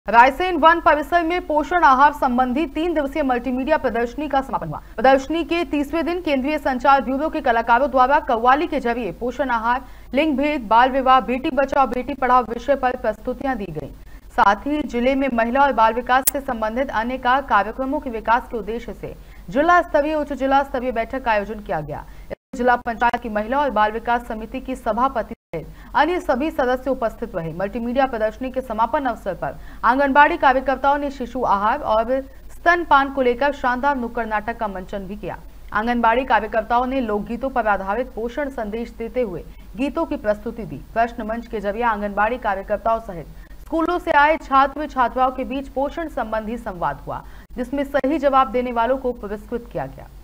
Raisen one परिसर में पोषण आहार संबंधी 3 दिवसीय मल्टीमीडिया प्रदर्शनी का समापन हुआ। प्रदर्शनी के 30वें दिन केंद्रीय संचार ब्यूरो के कलाकारों द्वारा कव्वाली के जरिए पोषण आहार, लिंग भेद, बाल विवाह, बेटी बचाओ बेटी पढ़ाओ विषय पर प्रस्तुतियां दी गईं। साथ ही जिले में महिला और बाल विकास से संबंधित अन्य कार्यक्रमों के विकास के उद्देश्य से जिला स्तरीय उच्च जिला स्तरीय बैठक का आयोजन किया गया। जिला पंचायत की महिला और बाल विकास समिति की सभापति अन्य सभी सदस्य उपस्थित रहे। मल्टीमीडिया प्रदर्शनी के समापन अवसर पर आंगनबाड़ी कार्यकर्ताओं ने शिशु आहार और स्तनपान को लेकर शानदार नुक्कड़ नाटक का मंचन भी किया। आंगनबाड़ी कार्यकर्ताओं ने लोकगीतों पर आधारित पोषण संदेश देते हुए गीतों की प्रस्तुति दी। प्रश्न मंच के जरिए आंगनबाड़ी कार्यकर्ताओं सहित स्कूलों से आए छात्र छात्राओं के बीच पोषण संबंधी संवाद हुआ, जिसमें सही जवाब देने वालों को पुरस्कृत किया गया।